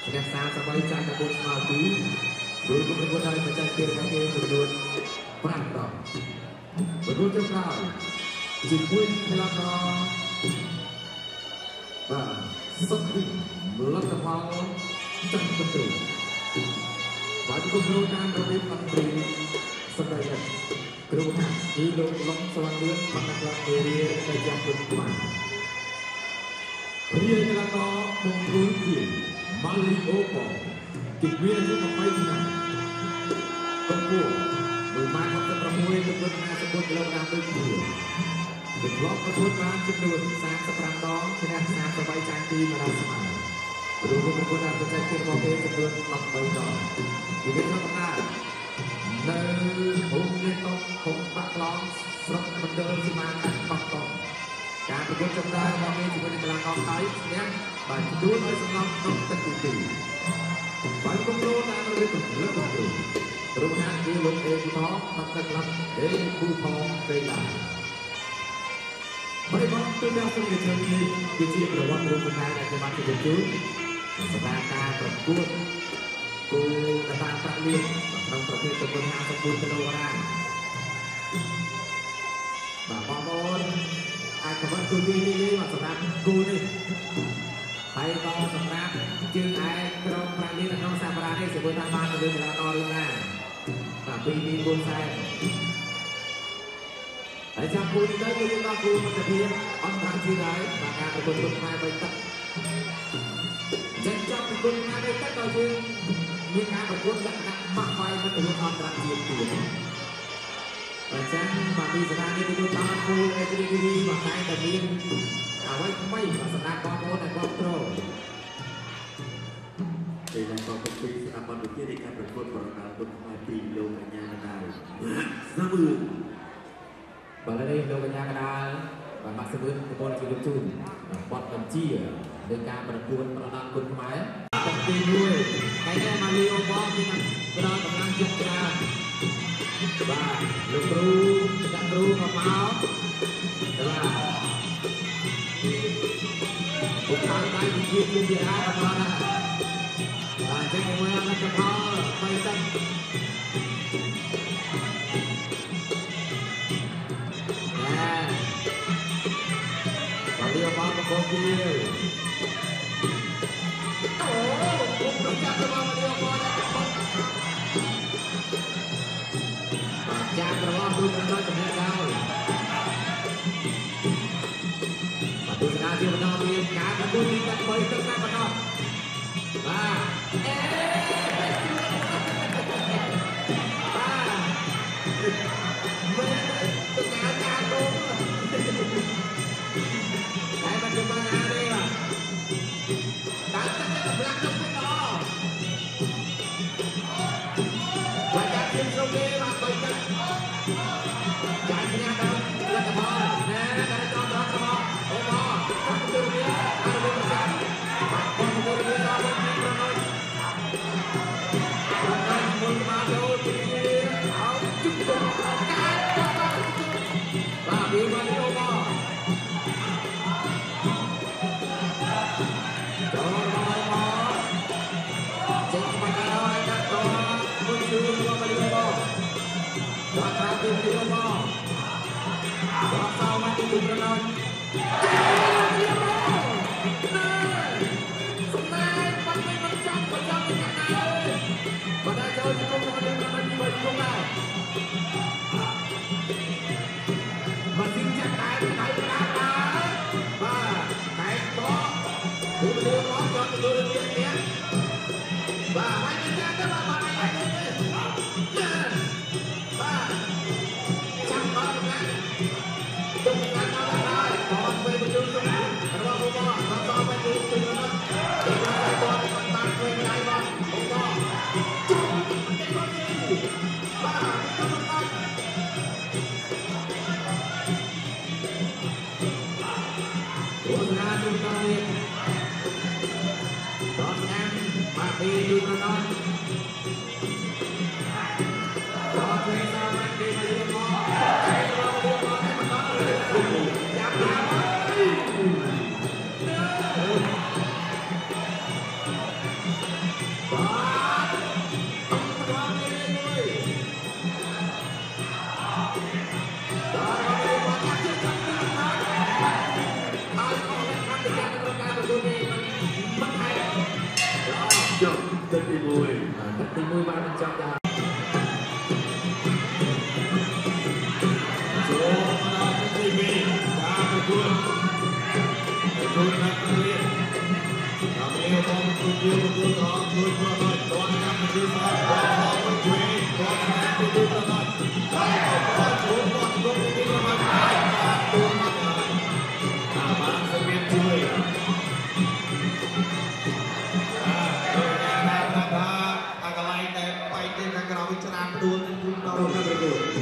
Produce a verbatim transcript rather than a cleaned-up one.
អ្នកសាសបៃចាញ់តបុស្មាទីដោយគុំប្រកួតឲ្យបច្ចេកទេសរបស់គេចំនួនប្រាំដងប្រកួតចុងក្រោយជាមួយកីឡាករបាទសុខវិលលទ្ធផលចាញ់បន្ទូបាទគុំប្រកួតតាមរបៀបអន្តរជាតិសម្រាប់គ្រូហាគឺលោកឡុងសវណ្ណលឿនបណ្ឌិតមេរៀននៃយ៉ាងគុំបានព្រាយកីឡាករបងគ្រូជាម៉ាលីអូប៉ូទីមានអាយុยี่สิบឆ្នាំកំពស់មួយម៉ែត្រហกสิบหกទៅដល់ห้าสิบគីឡូក្រាមដូចគ្នាដែលធ្លាប់ប្រកួតបានចំនួនสามสิบห้าដងឈ្នះสามสิบចាញ់ពីម្ដងស្មើរួមប្រកួតតាមបច្ចេកទេសរបស់គេចំនួនสิบแปดដងពីនេះទៅដល់នៅភូមិនេះតុកភូមិបាក់ឡងស្រុកមណ្ឌលសីមាខេត្តកោះកុងការប្រកួតចំណាយរបស់គេជាមួយនឹងកីឡាករថៃឈ្នះបានជួនឲ្យសំឡងក្នុងទឹកទីពីរបានគ្រប់គ្រងតាមរបៀបកម្រិតគ្រប់គ្រងរូបហាគឺលោកអេគូថងមកទឹកក្លាប់អេគូថងពេលឡាបរិបទទូទាំងសង្គមជាតិនេះគឺជាប្រវត្តិរូបនាដែលจะបានជជែកសម្រាប់ការប្រកួតគូកតាប្រាក់លៀនក្នុងប្រភេទចំនួនห้าสิบគីឡូក្រាមបាទបងប្អូនអាចខមមិនទូទីនេះមកសម្រាប់គូនេះហើយក៏សម្រាប់ជើងឯក្រុមប្រាក់លៀនក្នុងសាមរានេះជាមួយតាមបានទៅលើកីឡាកររឿងណាបាទពីពីគូសែនហើយចាំគូនេះទៅគឺយើងដល់គូមិត្តភាពអន្តរជាតិហើយបាទការប្រកួតជុំខ្មែរបីទឹកចេញចាប់ពីគូខ្មែរបីទឹកដល់យើងមានការប្រកួតលក្ខណៈម៉ាក់បាយមិត្តភាពអន្តរជាតិទៀតអញ្ចឹងបាទពីស្ថានីយ៍ទូតាគូអេជីវីបាទតែតែមានអ្វីថ្មីសម្រាប់បងប្អូនដែលគ្រប់គ្រងពេលដែលបងប្អូនពីស្ថាប័នវិទ្យានៃការប្រកួតបរិយាកាសគុណខ្មែរពីលោកកញ្ញាកណ្ដាលស្នាមឺបាទនេះលោកកញ្ញាកណ្ដាលបាទបាក់សវឿនប្រព័ន្ធជីវជូនបទបញ្ជាលើការប្រកួតប្រដាល់គុណខ្មែរទីមួយថ្ងៃនេះម៉ាលីអូបងមានផ្ដល់កម្លាំងចិត្តច្រើនបាទលោកគ្រូដាក់គ្រូមកមកបាទពុកខាងដៃវិជាជាជាអាចមកណាបាទចេញមកមកទៅផលបីទឹកបាទលីអូបងប្រកបជាអូពុកប្រចាំរបស់លីអូបងចាក់របស់ទូប្រណិតជំនាញដល់បាទទស្សនាជាបន្តមានការប្រកួតទីបីទឹកតាមបន្តបាទអេបាទមិនទៅការការដូងតែបច្ចុប្បន្នអានេះបាទតាំងតែកម្លាំងទៅពីដល់បាទចាក់ជាស្រុកគេបាទបីទឹកចាញ់គ្នាដល់លទ្ធផលណែដល់ចំដល់របស់អូមកតាមទៅវាអរគុណចាបងប្អូនវាដល់ពីប្រណិតប្រណិតមុនមកចូលពីអោជុំទៅកាយបាទវាមកអូមកចូលមកមកចេញមកដល់ដាក់ដល់មុនជួយមកមកមកបាទតាមទៅពីអូមកបាទសោមកទីប្រណិតសំណាយបាត់មិនចាំមិនចាំមិនចាំណាបាទដល់ចូលជុំរបស់យើងមិនមិនជុំដែរបាទទីចាក់តែដៃប្រាដាបាទតែបោះទូទៅមកចូលទៅលើទៀតទៀតបាទហើយចាក់ទៅបាទបាទហើយបាទចាំបាទណាទុំកាត់ដល់ហើយបងទៅបញ្ជូនទៅរបស់បងបងដល់ទៅទៅទៅណាទៅទៅបងបានធ្វើដៃបងបងបងជុំទៅគាត់បាទទៅបាទទស្សនាជុំទៅនេះដល់ណាបាទពីយូរណាស់ដល់ពេលដល់មកទីមកមកចាប់ឡើងបជួនជួនណាគ្រាតាមនេះបងជួនជួនជួនរងជួនប្រហែលដល់កម្មវិធីស្អាតដល់មកជួយដល់កម្មវិធីប្រហែលដល់ជួនដល់ជួនពីប្រហែលជួនមកអាបានសម្រាប់ជួយអាដូចយ៉ាងណាថាអាកន្លែងតែបែកទៅខាងក្រៅវាច្រើនដួលនឹងដល់ក្នុងប្រយោជន៍